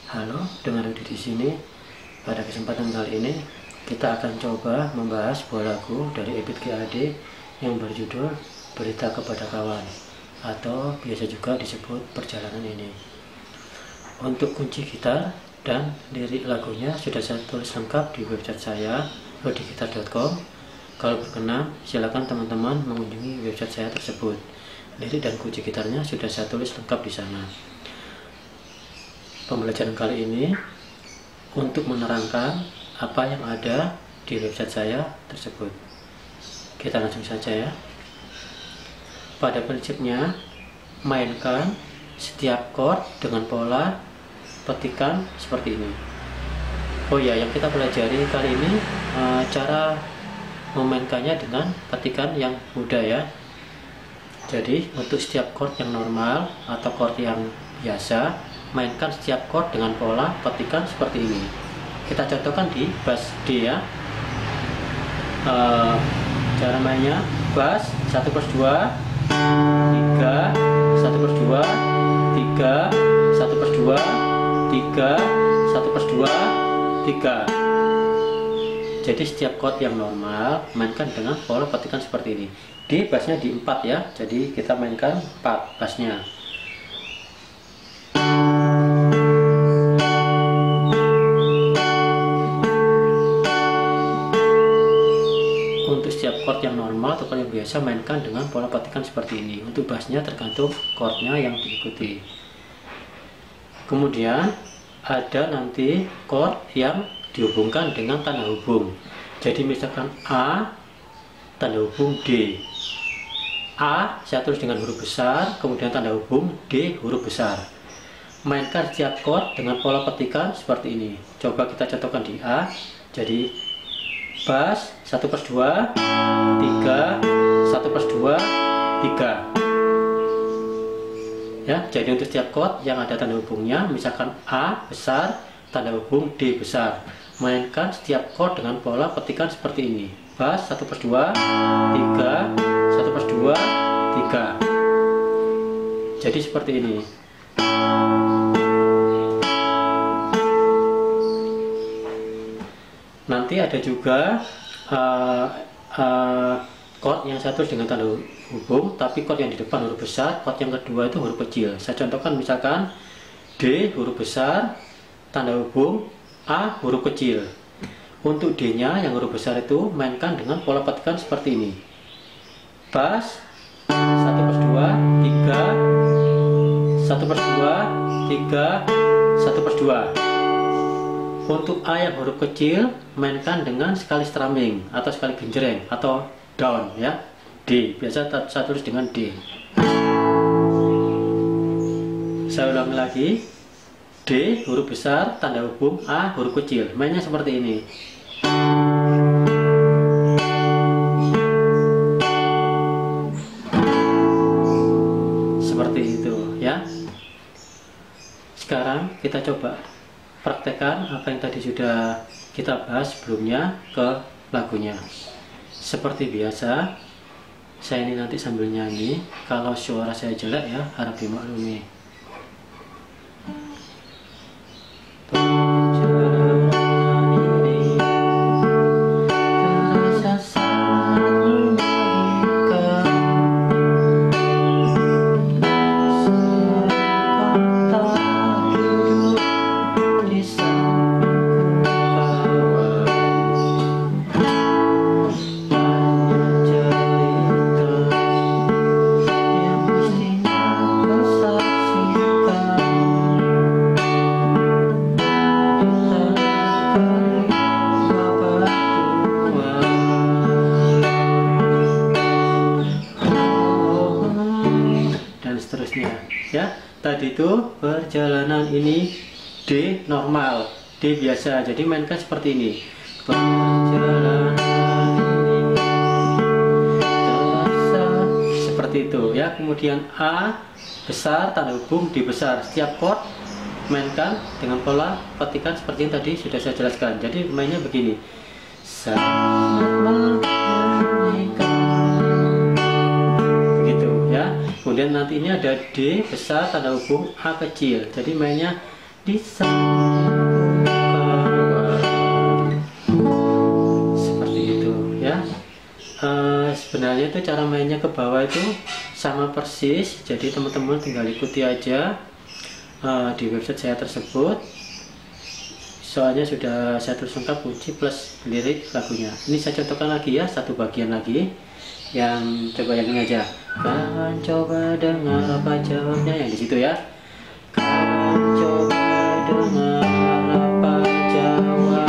Halo, dengan Rudi di sini. Pada kesempatan kali ini kita akan coba membahas sebuah lagu dari Ebit GAD yang berjudul Berita Kepada Kawan atau biasa juga disebut Perjalanan Ini. Untuk kunci gitar dan lirik lagunya sudah saya tulis lengkap di website saya rudigitar.com. Kalau berkenan silakan teman-teman mengunjungi website saya tersebut. Lirik dan kunci gitarnya sudah saya tulis lengkap di sana. Pembelajaran kali ini untuk menerangkan apa yang ada di website saya tersebut. Kita langsung saja ya. Pada prinsipnya, mainkan setiap chord dengan pola petikan seperti ini. Oh ya, yang kita pelajari kali ini cara memainkannya dengan petikan yang mudah ya. Jadi untuk setiap chord yang normal atau chord yang biasa, mainkan setiap chord dengan pola petikan seperti ini. Kita contohkan di bass D ya. Cara mainnya bass 1/2, 3, 1/2, 3, 1/2, 3, 1/2, 3. Jadi setiap chord yang normal mainkan dengan pola petikan seperti ini. D bassnya di 4 ya. Jadi kita mainkan 4 bassnya. Untuk setiap chord yang normal atau chord yang biasa mainkan dengan pola petikan seperti ini. Untuk bassnya tergantung chordnya yang diikuti. Kemudian ada nanti chord yang dihubungkan dengan tanda hubung. Jadi misalkan A tanda hubung D. A saya tulis dengan huruf besar, kemudian tanda hubung D huruf besar. Mainkan setiap chord dengan pola petikan seperti ini. Coba kita contohkan di A. Jadi bass 1/2, 3, 1/2, 3. Ya, jadi untuk setiap chord yang ada tanda hubungnya, misalkan A besar, tanda hubung D besar. Mainkan setiap chord dengan pola petikan seperti ini. Bass 1/2, 3, 1/2, 3. Jadi seperti ini. Nanti ada juga chord yang saya tulis dengan tanda hubung, tapi chord yang di depan huruf besar, chord yang kedua itu huruf kecil. Saya contohkan misalkan D huruf besar, tanda hubung A huruf kecil. Untuk D-nya yang huruf besar itu mainkan dengan pola petikan seperti ini. Bass 1/2, 3, 1/2, 3, 1/2. Untuk A yang huruf kecil mainkan dengan sekali strumming atau sekali genjreng atau down ya. D biasa saya tulis dengan D. Saya ulangi lagi. D huruf besar, tanda hubung A huruf kecil. Mainnya seperti ini. Seperti itu ya. Sekarang kita coba praktekkan apa yang tadi sudah kita bahas sebelumnya ke lagunya. Seperti biasa, saya ini nanti sambil nyanyi. Kalau suara saya jelek ya, harap dimaklumi. Ya, tadi itu perjalanan ini D normal, D biasa. Jadi mainkan seperti ini. Perjalanan ini terasa seperti itu ya. Kemudian A besar, tanda hubung D besar. Setiap chord mainkan dengan pola petikan seperti yang tadi sudah saya jelaskan. Jadi mainnya begini. Begitu ya. Kemudian nanti ini ada D besar tanda hubung A kecil. Jadi mainnya di samping kawan. Seperti itu ya. Sebenarnya itu cara mainnya ke bawah itu sama persis, jadi teman-teman tinggal ikuti aja di website saya tersebut. Soalnya sudah saya tulis lengkap kunci plus lirik lagunya. Ini saya contohkan lagi ya, satu bagian lagi yang coba yang ini aja. Kan coba dengar apa jawabnya, yang di situ ya. Kan coba dengar apa jawabnya.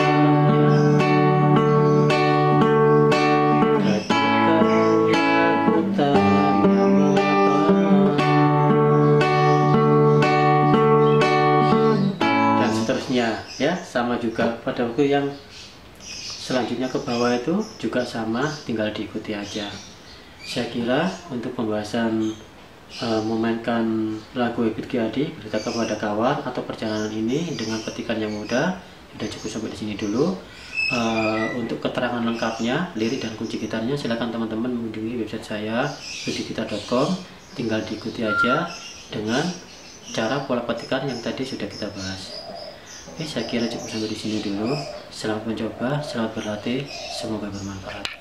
Ya, sama juga pada waktu yang selanjutnya ke bawah itu juga sama, tinggal diikuti aja. Saya kira untuk pembahasan memainkan lagu Ebit Gyadi, Berita Kepada Kawan atau perjalanan ini dengan petikan yang mudah sudah cukup sampai di sini dulu. Untuk keterangan lengkapnya, lirik dan kunci gitarnya silakan teman-teman mengunjungi website saya rudigitar.com. Tinggal diikuti aja dengan cara pola petikan yang tadi sudah kita bahas. Oke, saya kira cukup sampai di sini dulu. Selamat mencoba, selamat berlatih, semoga bermanfaat.